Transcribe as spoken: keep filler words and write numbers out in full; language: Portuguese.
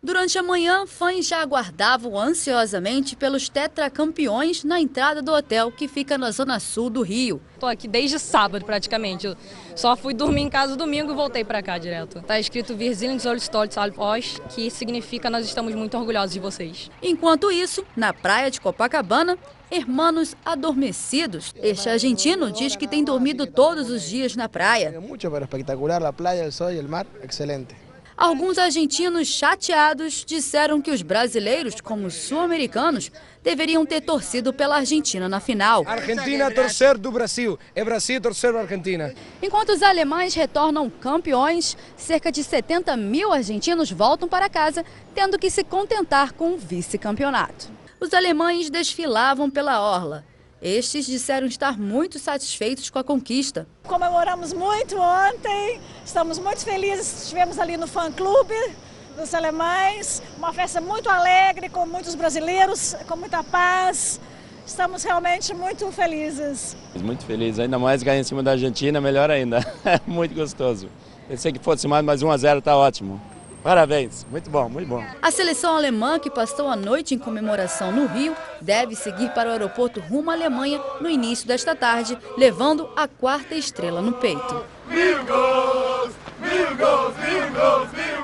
Durante a manhã, fãs já aguardavam ansiosamente pelos tetracampeões na entrada do hotel, que fica na zona sul do Rio. Estou aqui desde sábado, praticamente. Eu só fui dormir em casa domingo e voltei para cá direto. Está escrito Wir sind so stolz auf euch, que significa nós estamos muito orgulhosos de vocês. Enquanto isso, na praia de Copacabana, hermanos adormecidos. Este argentino diz que tem dormido todos os dias na praia. Muito, mas espetacular, a praia, o sol e o mar, excelente. Alguns argentinos chateados disseram que os brasileiros, como os sul-americanos, deveriam ter torcido pela Argentina na final. Argentina torcer do Brasil, é Brasil torcer para a Argentina. Enquanto os alemães retornam campeões, cerca de setenta mil argentinos voltam para casa, tendo que se contentar com o vice-campeonato. Os alemães desfilavam pela orla. Estes disseram estar muito satisfeitos com a conquista. Comemoramos muito ontem, estamos muito felizes, estivemos ali no fã-clube dos alemães, uma festa muito alegre, com muitos brasileiros, com muita paz. Estamos realmente muito felizes. Muito feliz, ainda mais ganhar em cima da Argentina, melhor ainda. Muito gostoso. Pensei que fosse mais, mas um a zero está ótimo. Parabéns, muito bom, muito bom. A seleção alemã, que passou a noite em comemoração no Rio, deve seguir para o aeroporto rumo à Alemanha no início desta tarde, levando a quarta estrela no peito. Mil gols, mil gols, mil gols, mil